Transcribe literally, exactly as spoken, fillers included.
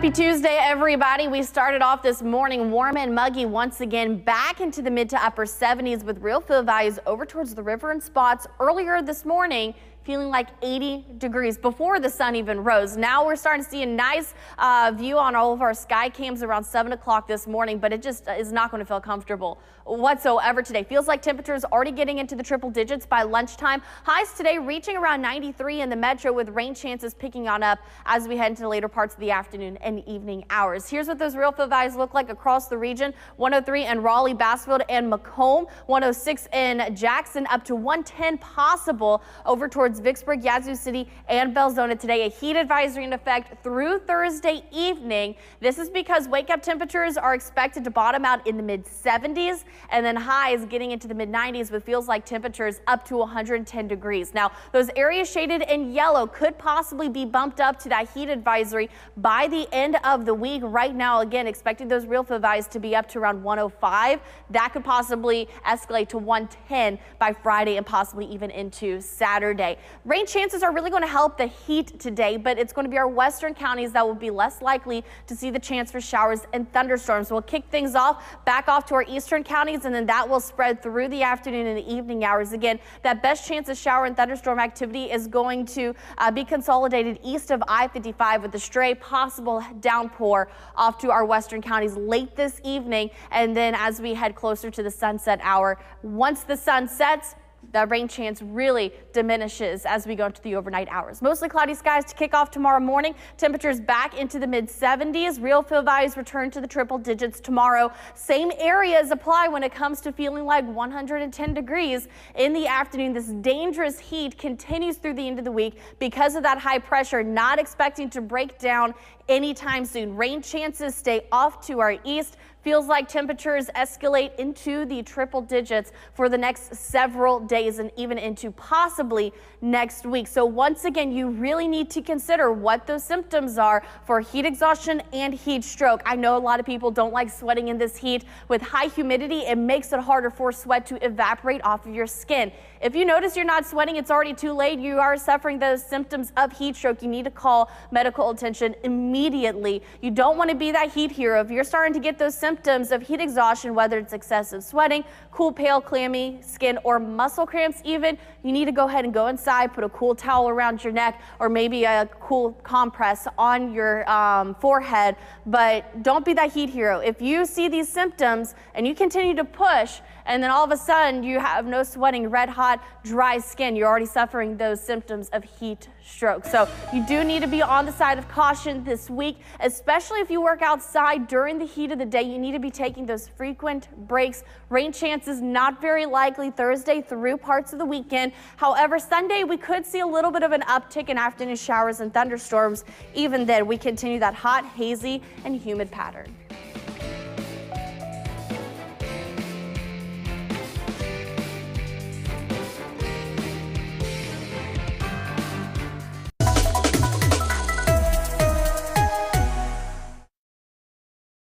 Happy Tuesday, everybody. We started off this morning warm and muggy once again, back into the mid to upper seventies with real feel values over towards the river and spots earlier this morning. Feeling like eighty degrees before the sun even rose. Now we're starting to see a nice uh, view on all of our sky cams around seven o'clock this morning, but it just is not going to feel comfortable whatsoever today. Feels like temperatures already getting into the triple digits by lunchtime. Highs today reaching around ninety-three in the metro, with rain chances picking on up as we head into the later parts of the afternoon and evening hours. Here's what those real feel values look like across the region. one oh three in Raleigh, Bassfield, and Macomb. one oh six in Jackson, up to one ten possible over towards Vicksburg, Yazoo City, and Belzona today. A heat advisory in effect through Thursday evening. This is because wake up temperatures are expected to bottom out in the mid seventies and then highs getting into the mid nineties with feels like temperatures up to one hundred ten degrees. Now, those areas shaded in yellow could possibly be bumped up to that heat advisory by the end of the week. Right now, again, expecting those real feel values to be up to around one oh five. That could possibly escalate to one ten by Friday and possibly even into Saturday. Rain chances are really going to help the heat today, but it's going to be our western counties that will be less likely to see the chance for showers and thunderstorms. We'll kick things off back off to our eastern counties, and then that will spread through the afternoon and the evening hours. Again, that best chance of shower and thunderstorm activity is going to uh, be consolidated east of I fifty-five with a stray possible downpour off to our western counties late this evening, and then as we head closer to the sunset hour. Once the sun sets, the rain chance really diminishes as we go into the overnight hours. Mostly cloudy skies to kick off tomorrow morning. Temperatures back into the mid seventies. Real feel values return to the triple digits tomorrow. Same areas apply when it comes to feeling like one hundred ten degrees in the afternoon. This dangerous heat continues through the end of the week because of that high pressure, not expecting to break down anytime soon. Rain chances stay off to our east. Feels like temperatures escalate into the triple digits for the next several days and even into possibly next week. So once again, you really need to consider what those symptoms are for heat exhaustion and heat stroke. I know a lot of people don't like sweating in this heat. With high humidity, it makes it harder for sweat to evaporate off of your skin. If you notice you're not sweating, it's already too late. You are suffering those symptoms of heat stroke. You need to call medical attention immediately. You don't want to be that heat hero. If you're starting to get those symptoms Symptoms of heat exhaustion, whether it's excessive sweating, cool, pale, clammy skin, or muscle cramps even, you need to go ahead and go inside, put a cool towel around your neck, or maybe a cool compress on your um, forehead. But don't be that heat hero. If you see these symptoms and you continue to push, and then all of a sudden you have no sweating, red hot, dry skin, you're already suffering those symptoms of heat stroke. So you do need to be on the side of caution this week, especially if you work outside during the heat of the day. You need to be taking those frequent breaks. Rain chances not very likely Thursday through parts of the weekend. However, Sunday we could see a little bit of an uptick in afternoon showers and thunderstorms. Even then, we continue that hot, hazy, and humid pattern.